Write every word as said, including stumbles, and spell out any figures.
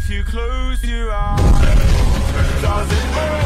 if you close your eyes. Does it hurt?